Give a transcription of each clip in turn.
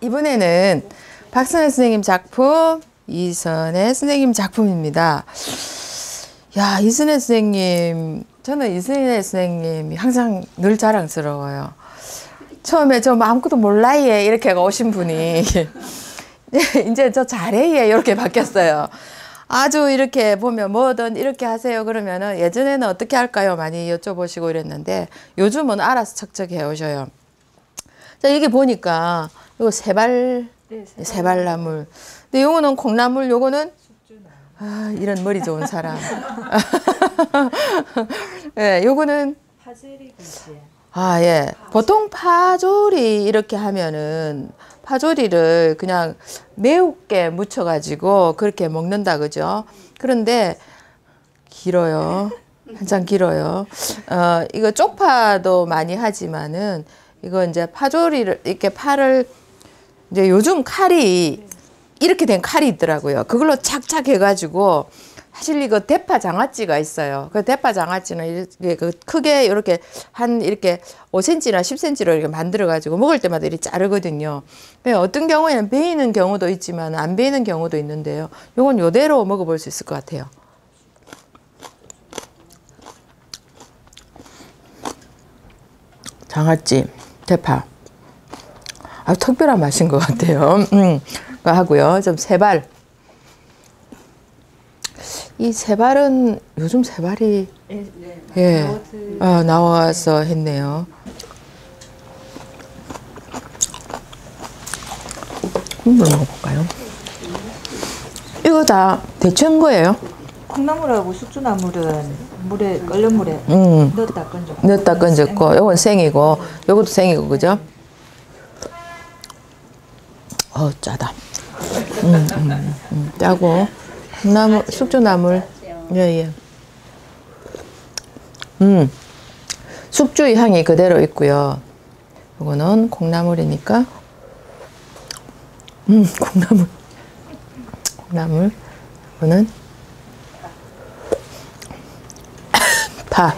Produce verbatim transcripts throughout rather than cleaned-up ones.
이번에는 박선혜 선생님 작품, 이선혜 선생님 작품입니다. 야, 이선혜 선생님, 저는 이선혜 선생님이 항상 늘 자랑스러워요. 처음에 저 아무것도 몰라 얘 이렇게 오신 분이 이제 저 잘해 얘 이렇게 바뀌었어요. 아주 이렇게 보면 뭐든 이렇게 하세요 그러면은 예전에는 어떻게 할까요 많이 여쭤보시고 이랬는데 요즘은 알아서 척척 해 오셔요. 자, 여기 보니까 이거 세발 네, 세발. 세발나물. 근데 요거는 콩나물, 요거는 아, 이런 머리 좋은 사람. 예, 요거는 파제리 굴지. 아, 예. 보통 파조리 이렇게 하면은 파조리를 그냥 매우게 무쳐가지고 그렇게 먹는다, 그죠? 그런데 길어요. 한참 길어요. 어, 이거 쪽파도 많이 하지만은 이거 이제 파조리를 이렇게 파를 이제 요즘 칼이 이렇게 된 칼이 있더라고요. 그걸로 착착 해가지고 사실 이거 대파 장아찌가 있어요. 그 대파 장아찌는 이렇게 그 크게 이렇게 한 이렇게 오 센티미터나 십 센티미터로 이렇게 만들어 가지고 먹을 때마다 이렇게 자르거든요. 어떤 경우에는 베이는 경우도 있지만 안 베이는 경우도 있는데요. 요건 요대로 먹어볼 수 있을 것 같아요. 장아찌, 대파. 아, 특별한 맛인 것 같아요. 음, 그거 하고요. 좀 세발. 이 세발은 요즘 세발이 네, 네. 예 아, 나와서 했네요. 국물 먹어볼까요? 이거 다 데친 거예요? 콩나물하고 숙주나물은 물에 끓는 물에 음. 넣었다 건졌고 넣었다 건졌고 요건 생이고 요것도 생이고 그죠? 어 짜다. 음, 음, 음, 짜고 콩나물 숙주나물 예예. 음 숙주의 향이 그대로 있고요. 요거는 콩나물이니까 음 콩나물 콩나물 이거는 파.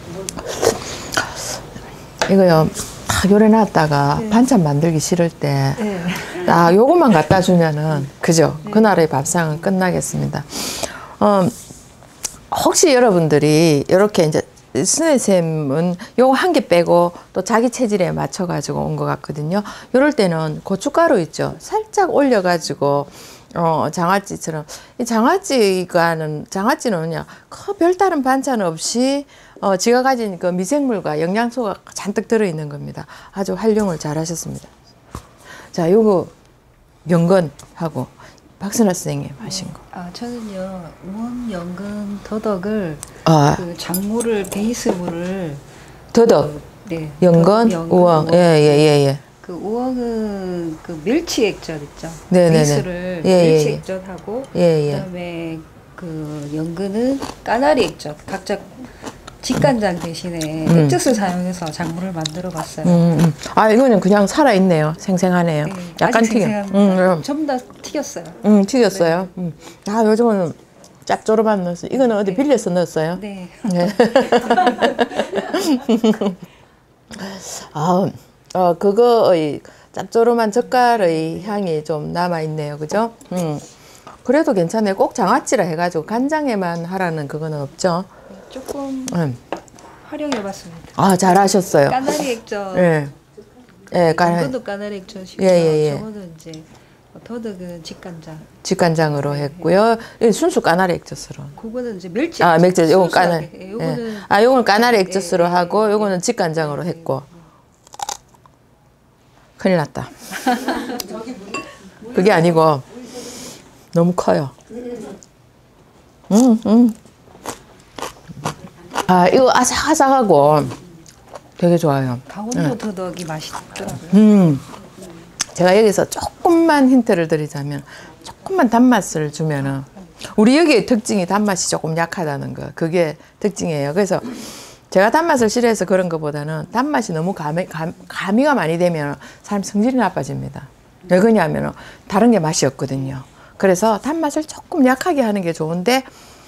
이거요 딱 요래 놨다가 네. 반찬 만들기 싫을 때 네. 딱 요것만 갖다 주면은 그죠? 네. 그날의 밥상은 끝나겠습니다. 어, 혹시 여러분들이 이렇게 이제 선생님은 요거 한 개 빼고 또 자기 체질에 맞춰 가지고 온 것 같거든요. 요럴 때는 고춧가루 있죠. 살짝 올려 가지고 어, 장아찌처럼 이 장아찌가는 장아찌는 그냥 그 별다른 반찬 없이 어, 지가 가진 그 미생물과 영양소가 잔뜩 들어 있는 겁니다. 아주 활용을 잘 하셨습니다. 자, 요거 연근하고 박선혜 선생님 하신 거. 아, 저는요 우엉 연근 더덕을 아, 그 작물을 베이스물을 더덕, 그, 네 연근, 연근, 우엉, 예, 예, 예, 예. 그 우엉은 그 멸치 액젓 있죠. 네네네. 베이스를 예, 예, 멸치 예. 액젓하고 예, 예. 그다음에 그 연근은 까나리 액젓 각자 직간장 대신에 음. 액젓을 사용해서 작물을 만들어 봤어요. 음, 음. 아, 이거는 그냥 살아있네요. 생생하네요. 네, 약간 아직 튀겨. 생생합니다. 음, 음. 전부 다 튀겼어요. 음, 튀겼어요. 네. 음. 아, 요즘은 짭조름한 넣었어요. 이거는 어디 네. 빌려서 넣었어요? 네. 네. 아, 어, 그거의 짭조름한 젓갈의 향이 좀 남아있네요. 그죠? 음. 그래도 괜찮아요. 꼭 장아찌라 해가지고 간장에만 하라는 그거는 없죠. 조금 음. 활용해봤습니다. 아, 잘하셨어요. 까나리 액젓. 예. 예, 까나리. 연근도 까나리 액젓이고, 예, 예, 예. 저거는 이제 더덕은 직간장. 직간장으로 했고요. 예, 순수 까나리 액젓으로. 그거는 이제 멸치. 아, 맥주, 요건 순수하게. 까나리. 예, 요거는 예. 아, 요건 까나리 액젓으로 예, 예, 하고, 예, 요거는 직간장으로 예, 했고. 큰일 났다. 그게 아니고, 너무 커요. 음, 음. 아, 이거 아삭아삭하고 되게 좋아요. 강원도 응. 더덕이 맛있더라고요. 음. 제가 여기서 조금만 힌트를 드리자면, 조금만 단맛을 주면은, 우리 여기의 특징이 단맛이 조금 약하다는 거. 그게 특징이에요. 그래서 제가 단맛을 싫어해서 그런 것보다는 단맛이 너무 가미, 감, 가미가 많이 되면 사람 성질이 나빠집니다. 왜 그러냐면 다른 게 맛이 없거든요. 그래서 단맛을 조금 약하게 하는 게 좋은데,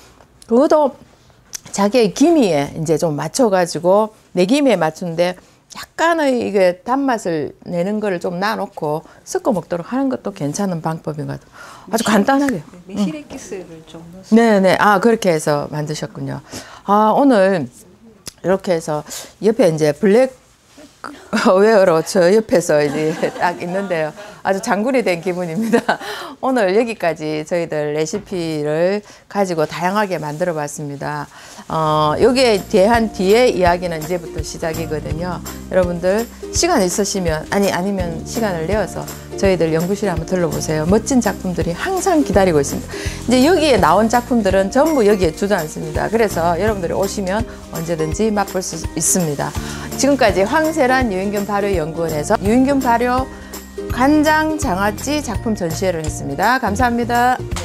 그것도 자기의 기미에 이제 좀 맞춰가지고 내 기미에 맞추는데 약간의 이게 단맛을 내는 거를 좀 놔놓고 섞어 먹도록 하는 것도 괜찮은 방법인 것 같아요. 아주 간단하게. 매실액기스를 좀 넣어서. 네네. 아, 그렇게 해서 만드셨군요. 아, 오늘 이렇게 해서 옆에 이제 블랙 웨어로 저 옆에서 이제 딱 있는데요. 아주 장군이 된 기분입니다. 오늘 여기까지 저희들 레시피를 가지고 다양하게 만들어 봤습니다. 어, 여기에 대한 뒤에 이야기는 이제부터 시작이거든요. 여러분들 시간 있으시면, 아니, 아니면 시간을 내어서 저희들 연구실에 한번 들러보세요. 멋진 작품들이 항상 기다리고 있습니다. 이제 여기에 나온 작품들은 전부 여기에 주저앉습니다. 그래서 여러분들이 오시면 언제든지 맛볼 수 있습니다. 지금까지 황세란 유인균 발효연구원에서 유인균 발효 간장 장아찌 작품 전시회를 했습니다. 감사합니다.